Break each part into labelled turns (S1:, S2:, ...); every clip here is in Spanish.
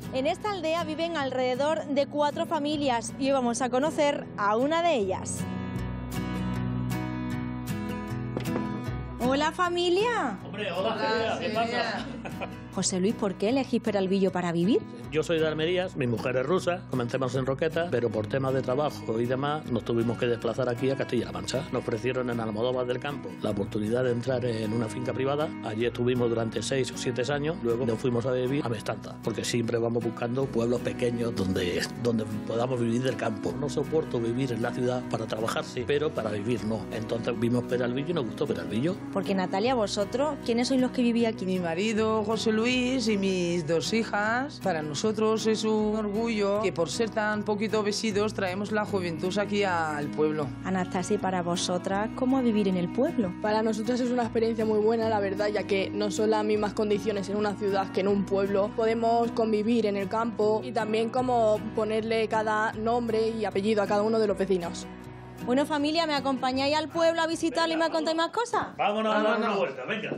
S1: En esta aldea viven alrededor de 4 familias y hoy vamos a conocer a una de ellas. ¡Hola, familia!
S2: Hombre, hola, ¿qué pasa?
S1: José Luis, ¿por qué elegís Peralvillo para vivir?
S2: Yo soy de Almerías, mi mujer es rusa, comencemos en Roqueta, pero por temas de trabajo y demás nos tuvimos que desplazar aquí a Castilla-La Mancha. Nos ofrecieron en Almodóvar del Campo la oportunidad de entrar en una finca privada. Allí estuvimos durante 6 o 7 años, luego nos fuimos a vivir a Mestanta, porque siempre vamos buscando pueblos pequeños donde podamos vivir del campo. No soporto vivir en la ciudad para trabajar, sí, pero para vivir no. Entonces vimos Peralvillo y nos gustó Peralvillo.
S1: Porque Natalia, vosotros, ¿quiénes sois los que vivís aquí?
S3: Mi marido, José Luis, y mis 2 hijas. Para nosotros es un orgullo que por ser tan poquito vestidos traemos la juventud aquí al pueblo.
S1: Anastasia, para vosotras, ¿cómo vivir en el pueblo?
S4: Para nosotros es una experiencia muy buena, la verdad, ya que no son las mismas condiciones en una ciudad que en un pueblo. Podemos convivir en el campo y también como ponerle cada nombre y apellido a cada uno de los vecinos.
S1: Bueno, familia, ¿me acompañáis al pueblo a visitarlo y me contáis más cosas?
S2: Vámonos a dar una vuelta, venga.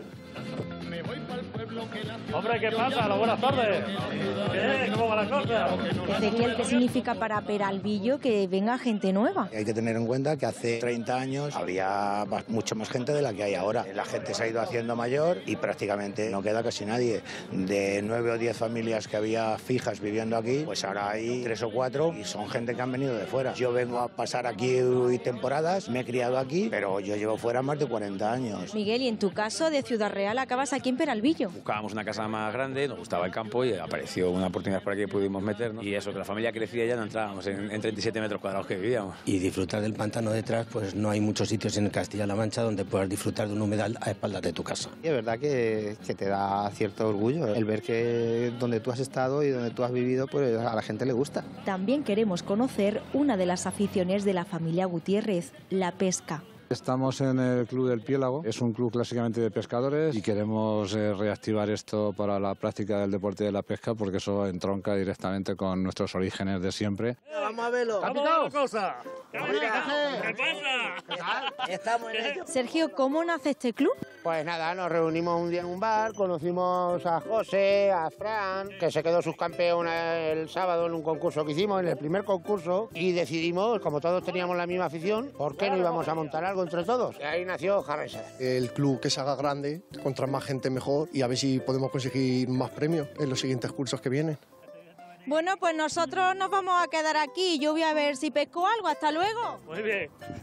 S2: Hombre, ¿qué pasa? Buenas tardes. ¿Qué? ¿Cómo va la cosa?
S1: Ezequiel, ¿qué significa para Peralvillo que venga gente nueva?
S5: Hay que tener en cuenta que hace 30 años había mucha más gente de la que hay ahora. La gente se ha ido haciendo mayor y prácticamente no queda casi nadie. De 9 o 10 familias que había fijas viviendo aquí, pues ahora hay 3 o 4 y son gente que han venido de fuera. Yo vengo a pasar aquí temporadas, me he criado aquí, pero yo llevo fuera más de 40 años.
S1: Miguel, y en tu caso, de Ciudad Real, acabas aquí en Peralvillo.
S6: Buscábamos una casa más grande, nos gustaba el campo y apareció una oportunidad por aquí que pudimos meternos. Y eso, que la familia crecía, ya no entrábamos en 37 metros cuadrados que vivíamos.
S7: Y disfrutar del pantano detrás, pues no hay muchos sitios en Castilla-La Mancha donde puedas disfrutar de un humedal a espaldas de tu casa.
S8: Y es verdad que te da cierto orgullo el ver que donde tú has estado y donde tú has vivido, pues a la gente le gusta.
S1: También queremos conocer una de las aficiones de la familia Gutiérrez, la pesca.
S9: Estamos en el Club del Piélago, es un club clásicamente de pescadores y queremos reactivar esto para la práctica del deporte de la pesca porque eso entronca directamente con nuestros orígenes de siempre.
S10: Vamos a verlo.
S2: ¿Cómo va la cosa? ¿Qué
S10: pasa? Estamos en ello.
S1: Sergio, ¿cómo nace este club?
S10: Pues nada, nos reunimos un día en un bar, conocimos a José, a Fran, que se quedó subcampeón el sábado en un concurso que hicimos, en el primer concurso, y decidimos, como todos teníamos la misma afición, ¿por qué no íbamos a montar algo entre todos? Y ahí nació Jarresa.
S11: El club que se haga grande, contra más gente mejor, y a ver si podemos conseguir más premios en los siguientes cursos que vienen.
S1: Bueno, pues nosotros nos vamos a quedar aquí. Yo voy a ver si pesco algo. Hasta luego.
S2: Muy bien.